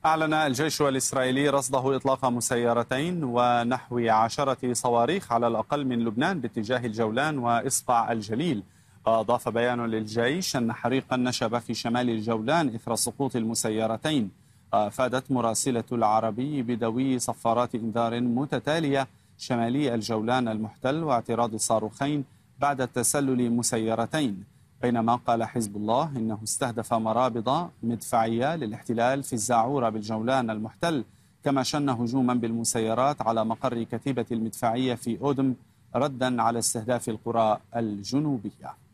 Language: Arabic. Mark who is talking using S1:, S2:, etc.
S1: أعلن الجيش الإسرائيلي رصده إطلاق مسيرتين ونحو 10 صواريخ على الأقل من لبنان باتجاه الجولان وإصبع الجليل. أضاف بيان للجيش أن حريقا نشب في شمال الجولان إثر سقوط المسيرتين. أفادت مراسلة العربي بدوي صفارات إنذار متتالية شمالي الجولان المحتل واعتراض صاروخين بعد تسلل مسيرتين، بينما قال حزب الله إنه استهدف مرابط مدفعية للاحتلال في الزاعورة بالجولان المحتل، كما شن هجوما بالمسيرات على مقر كتيبة المدفعية في أودم ردا على استهداف القرى الجنوبية.